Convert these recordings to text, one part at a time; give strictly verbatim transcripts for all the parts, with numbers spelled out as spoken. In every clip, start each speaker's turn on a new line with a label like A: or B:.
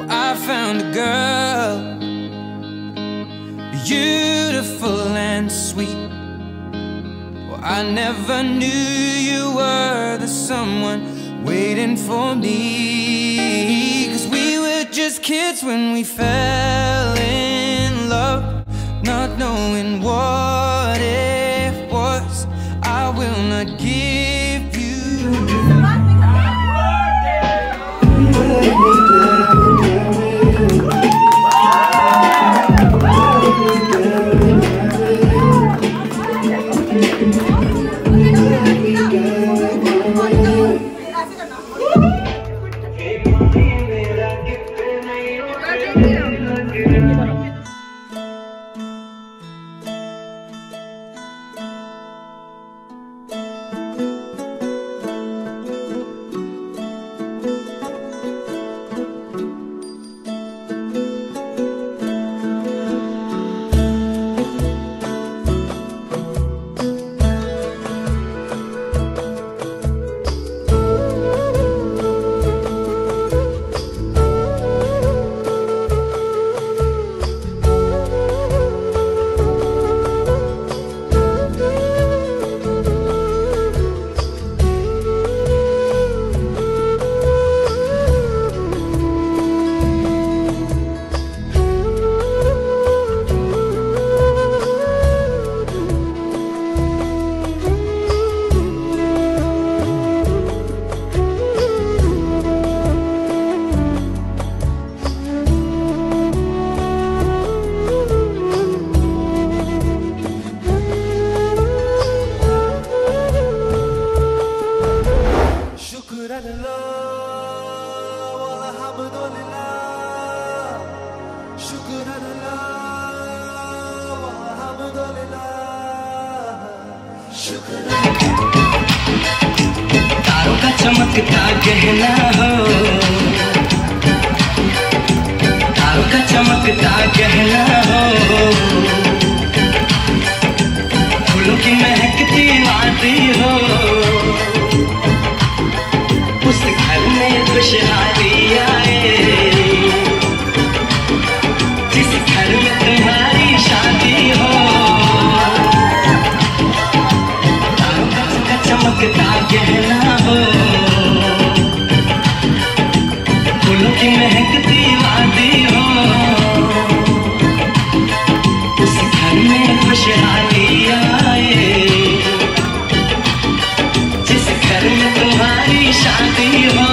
A: I found a girl, beautiful and sweet. Well, I never knew you were the someone waiting for me. Cause we were just kids when we fell in love, not knowing what it was. I will not give you.
B: तारों का चमकता गहना हो, तारों का चमकता गहना हो, फूलों की महकती वादी हो, उस घर में खुशहाली आए, जिस घर में तुम्हारी शादी हो। चमकता गहना हो, फूलों की महकती वादी हो, उस घर में खुशहाली आए, जिस घर में तुम्हारी शादी हो।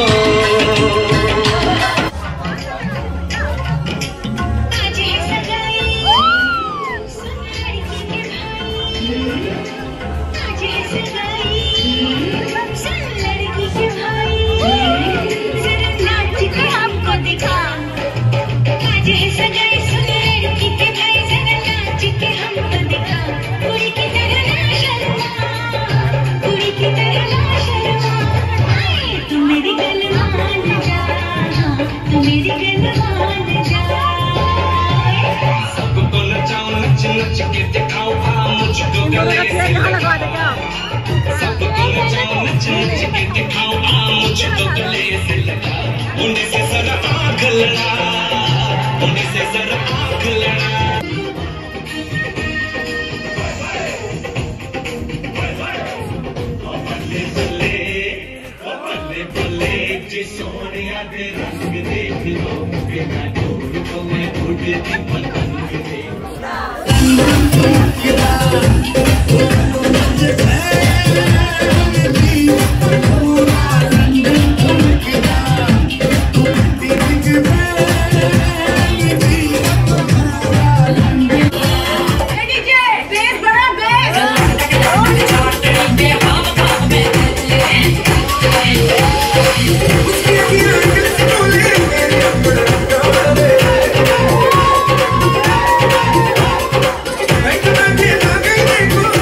B: सबको नचाओ, नच नच के दिखाओ, हाँ मुझको गले से लगाओ। सबको नचाओ, नच नच के दिखाओ, हाँ मुझको गले से लगाओ। उन्हें से जरा आँख लड़ा, उन्हें से जरा आँख लड़ा। बल्ले बल्ले बल्ले बल्ले जी सोनिया दे रंग देख लो, बिना डोर को मैं उड़ती पतंग देखो।
C: Make it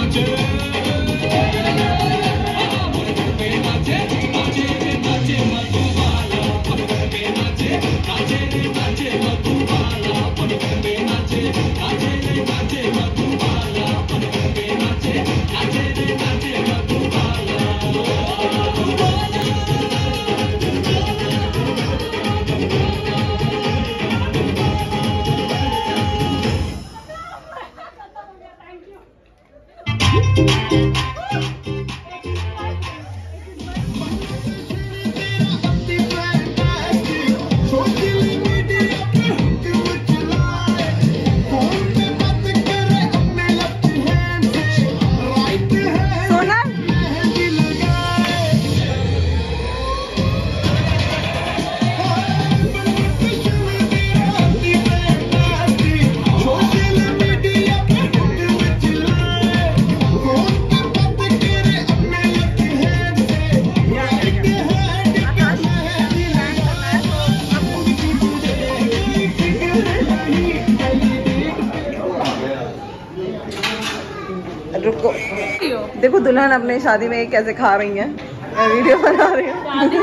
C: रुको, देखो दुल्हन अपने शादी में कैसे खा रही है। मैं वीडियो बना रही हूँ।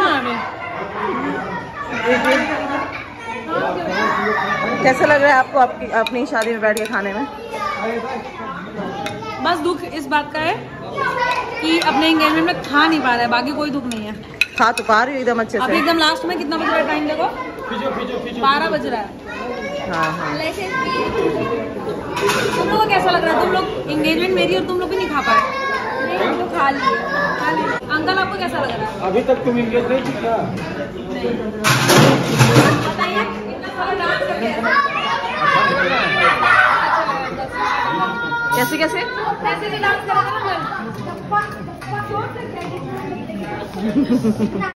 C: कैसा लग रहा है आपको आपकी अपनी शादी में बैठ के खाने में?
D: बस दुख इस बात का है कि अपने एंगेजमेंट में खा नहीं पा रहा है, बाकी कोई दुख नहीं है।
C: खा तो पा रही हो एकदम अच्छे से।
D: अभी एकदम लास्ट में कितना बज रहा है टाइम देखो, बारह बज रहा है।
C: हाँ हाँ।
D: तुम लोग को कैसा लग रहा है? तुम लोग एंगेजमेंट मेरी और तुम लोग भी नहीं खा पाए। नहीं तो खा लिए, खा लिए। अंकल आपको कैसा लग रहा है?
E: अभी तक तुम एंगेज नहीं थी क्या?
D: बताइए।
C: कैसे कैसे
D: कैसे भी डांस करेगा ना।